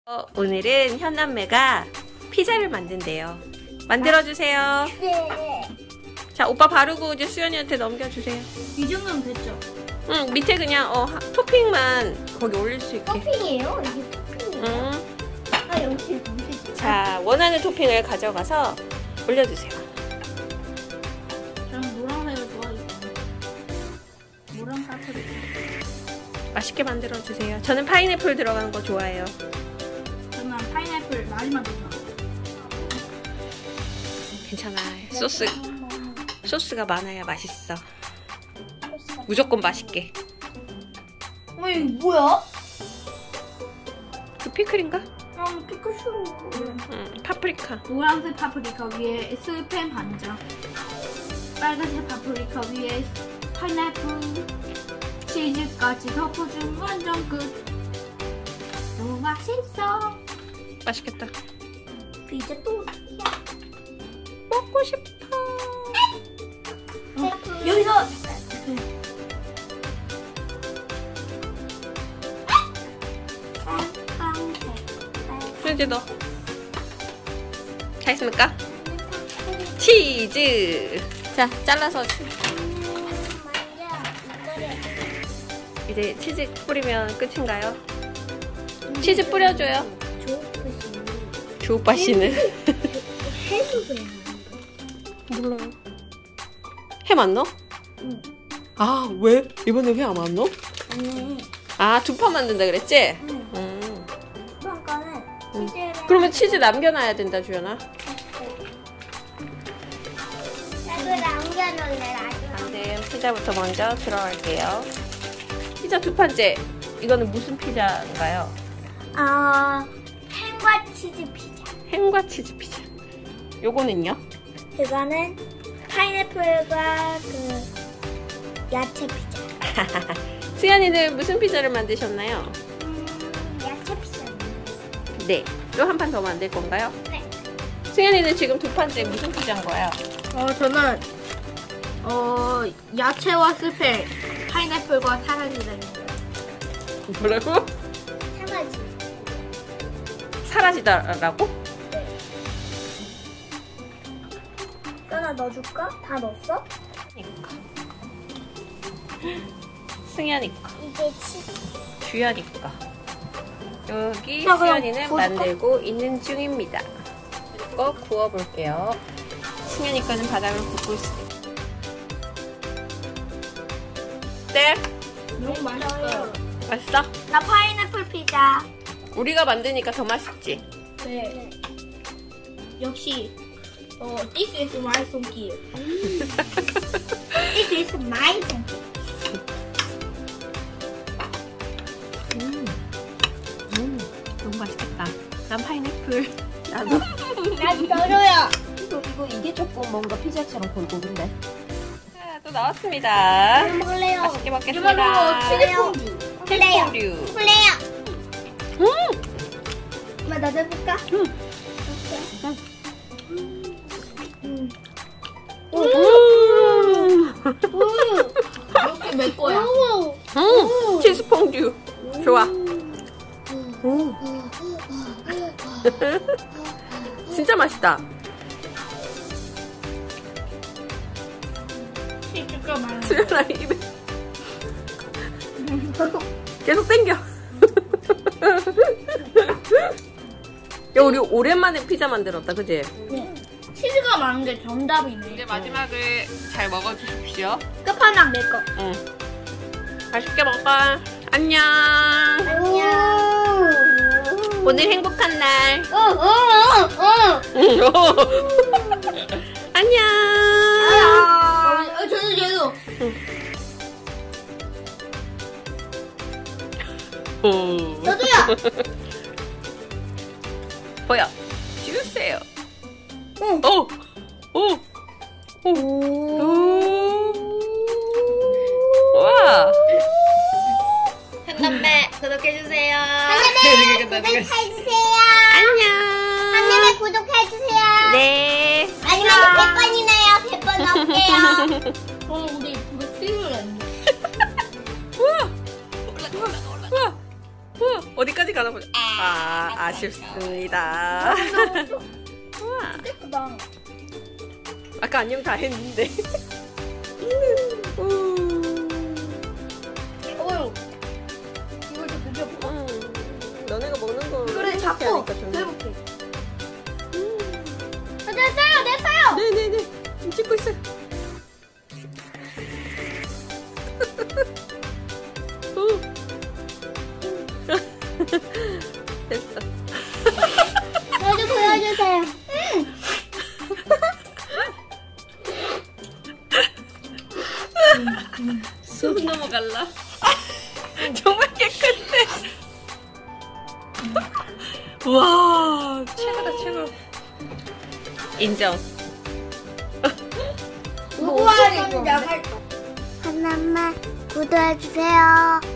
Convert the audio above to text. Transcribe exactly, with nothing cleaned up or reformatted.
어, 오늘은 현남매가 피자를 만든대요. 만들어주세요. 네. 자, 오빠 바르고 이제 수연이한테 넘겨주세요. 이 정도면 됐죠? 응, 밑에 그냥 어, 하- 토핑만 거기 올릴 수 있게. 토핑이에요? 이게 토핑이에요? 응. 아, 여기 무슨 자, 원하는 토핑을 가져가서 올려주세요. 저는 노란색을 좋아해요. 노란 파프리카. 맛있게 만들어주세요. 저는 파인애플 들어간 거 좋아해요. 저는 파인애플 마지막 들어가. 괜찮아. 소스, 소스가 많아야 맛있어. 무조건 맛있게. 어, 이거 뭐야? 그 피클인가? 아, 피크쇼. 응, 파프리카. 노란색 파프리카 위에 스팸 한장. 빨간색 파프리카 위에 파인애플, 치즈까지 덮어준 완전 끝. 너무 맛있어. 맛있겠다. 이제 또 먹고 싶어. 어, 여기서 수지 너. 잘했습니까? 치즈. 자, 잘라서. 이제 치즈 뿌리면 끝인가요? 치즈 뿌려줘요. 주오빠 씨는. 몰라요. 햄 안 넣어? 응. 아, 왜? 이번에 회 안 넣어? 아니, 아, 두 판 만든다 그랬지? 응. 음. 이번 거는 응. 치즈를 그러면 치즈 남겨놔야 된다, 주연아. 나도 남겨놓을래. 나도. 만든 피자부터 먼저 들어갈게요. 피자 두 판째. 이거는 무슨 피자인가요? 아, 햄과 치즈 피자. 햄과 치즈 피자. 요거는요? 이거는 파인애플과 그 야채 피자. 수연이는 무슨 피자를 만드셨나요? 음, 야채 피자. 네. 또 한 판 더 만들 건가요? 네. 수연이는 지금 두 판째 무슨 피자인 거예요? 어, 저는 어 야채와 스팸, 파인애플과 사라지를. 뭐라고? 사라지. 사라지다라고? 하나 넣어줄까? 다 넣었어? 승현이 거. 이게 치즈. 주연이 거. 여기 야, 그럼 수연이는 구워줄까? 만들고 있는 중입니다. 이거 구워볼게요. 승현이 거는 바닥을 굽고 있어요. 네? 너무 맛있어요. 맛있어? 나 파인애플 피자. 우리가 만드니까 더 맛있지? 네. 역시 어 this is my 손길. This is my 손길. 음. 음, 너무 맛있겠다. 난 파인애플. 나도. 난 별로야. 이거, 이거 이게 조금 뭔가 피자처럼 골고루인데. 자, 또 나왔습니다. 먹을래요. 맛있게 이거 먹겠습니다. 치즈 퐁듀. 플레이어. 류. 플레이어. 음! 엄마 나도 해볼까? 음. 음. 음. 이렇게 맵 거야. 음. 치즈 퐁듀. 좋아. 진짜 맛있다. 치즈가 많아. 수연아 입에 계속 땡겨. 야, 우리 오랜만에 피자 만들었다, 그지? 네. 치즈가 많은 게 정답이네. 이제 마지막을 잘 먹어주십시오. 끝판왕 내 거. 응. 맛있게 먹어. 안녕. 안녕. 오늘 행복한 날. 어, 어, 어, 어. 안녕. 아, 저도 저도. 오. 저도요. 보여. 주세요. 응. 오. 오. 오. 오. 와. 현남매 구독해주세요. 한님의 구독해주세요. 안녕. 한님의 구독해주세요. 네. 아니면 백 번이나요? 백 번 넘게요. 그럼 우리 이거 찍을래. 우와. 우와. 우와, 어디까지 가나 보자. 아, 아쉽습니다. 우와, 예쁘다. 아까 안녕 다 했는데. 어휴. 이걸 좀 비벼볼까? 음, 너네가 먹는 거 그래, 잡고. 하니까 좋네. 해볼게. 아, 됐어요, 됐어요. 네네네, 지금 찍고 있어요. 오. 됐어. 저도 보여주세요. 손 넘어갈라. 정말 깨끗해. 와, 최고다 최고. 인정. 우와, 이건 나갈 거. 하나만 구독해주세요.